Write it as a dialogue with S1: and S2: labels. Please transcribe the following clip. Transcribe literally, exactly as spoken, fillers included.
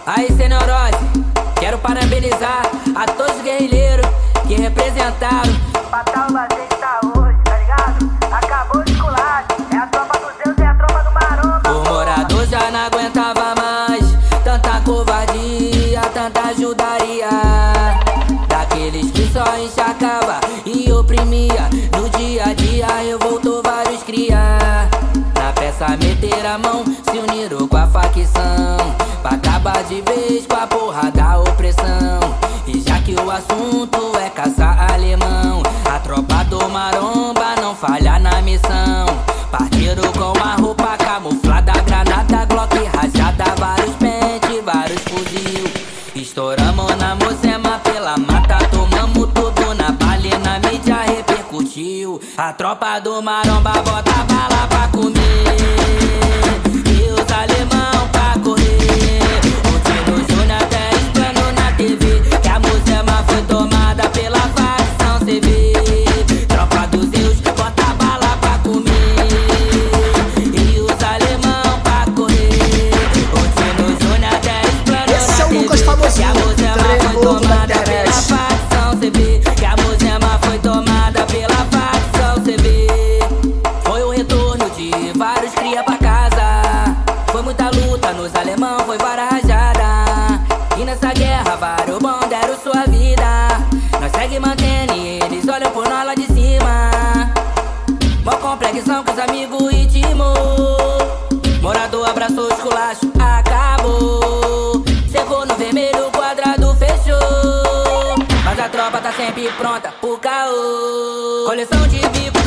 S1: Aí, sem neurose, quero parabenizar a todos os guerrilheiros que representaram.
S2: Batal Bater está hoje, tá ligado? Acabou de esculacho. É a tropa dos deuses, é a tropa do maromba.
S1: O morador já não aguentava mais tanta covardia, tanta ajudaria daqueles que só encharcava e oprimia. No dia a dia revoltou vários cria. Na peça meter a mão, se uniram com a facção pra acabar de vez com a porra da opressão. E já que o assunto é caçar alemão, a tropa do maromba não falha na missão. Partiram com a roupa camuflada, granada, glock rajada, vários pente, vários fuzil. Estouramos na Mocema pela mata, tomamos tudo na bala e na mídia repercutiu. A tropa do maromba bota bala pra comer e os alemão pra correr. O Tino Júnior até explanou na T V que a Mocema foi tomada pela facção C V. Tropa dos Zeus bota bala pra comer e os alemão pra correr. O Tino Júnior até explanou
S3: Esse é o
S1: na
S3: Lucas
S1: T V
S3: Famosinho,
S1: que a Mocema foi
S3: trevoso da
S1: tomada pela
S3: internet.
S1: facção C V. Que a Mocema foi tomada pela facção C V. Foi o retorno de vários cria pra casa. Foi muita luta nos alemão, foi vara rajada. E nessa guerra vários bons deram sua vida. Nós segue mantendo e eles olham por nós lá de cima. Mó complexão que os amigos intimou. Morador abraçou o esculacho, acabou. Secou no vermelho, o quadrado fechou. Mas a tropa tá sempre pronta pro caô. Coleção de bico